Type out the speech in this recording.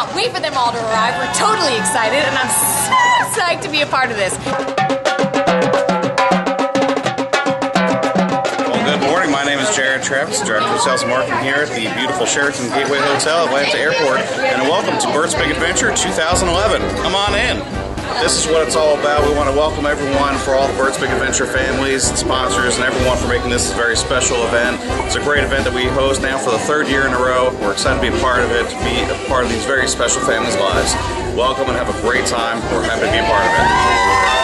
cannot wait for them all to arrive. We're totally excited, and I'm so psyched to be a part of this. Well, good morning. My name is Jared Travis, Director of Sales and Marketing here at the beautiful Sheraton Gateway Hotel at Atlanta Airport, and welcome to Bert's Big Adventure 2011. Come on in. This is what it's all about. We want to welcome everyone, for all the Bert's Big Adventure families and sponsors and everyone, for making this a very special event. It's a great event that we host now for the 3rd year in a row. We're excited to be a part of it, to be a part of these very special families' lives. Welcome and have a great time. We're happy to be a part of it.